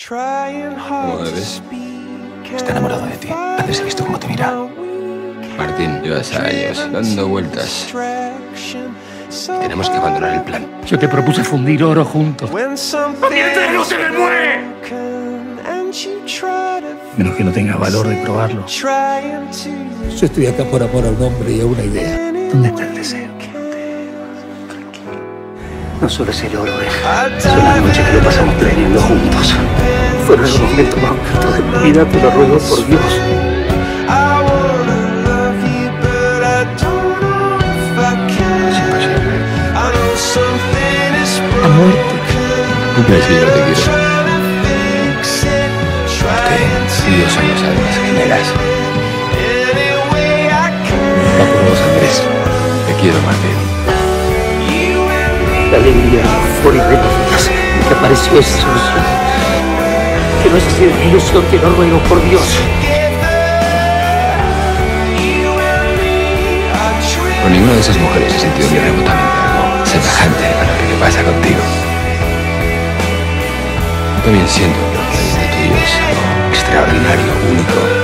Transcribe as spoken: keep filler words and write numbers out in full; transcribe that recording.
¿Cómo me ves? Está enamorado de ti. Antes he visto cómo te mira. Martín, llevas años dando vueltas. Tenemos que abandonar el plan. Yo te propuse fundir oro juntos. ¡Mientras no se me muere! Menos que no tengas valor de probarlo. Yo estoy acá por amor a un hombre y a una idea. ¿Dónde está el deseo? No solo es el oro, es una noche que lo pasamos planeando juntos. Fueron los momentos más bonitos de mi vida, te lo ruego por Dios. Es imposible. A muerte. ¿Tú crees que yo te quiero? Porque tú y yo somos almas gemelas. Va por vos, Andrés. Te quiero, Martín. La alegría, la euforia de los días en que apareció esa solución. Que no es una ilusión, te lo ruego por Dios. Con ninguna de esas mujeres he sentido ni remotamente algo semejante a lo que me pasa contigo. Yo también siento que lo que hay entre tú y yo es algo extraordinario, único.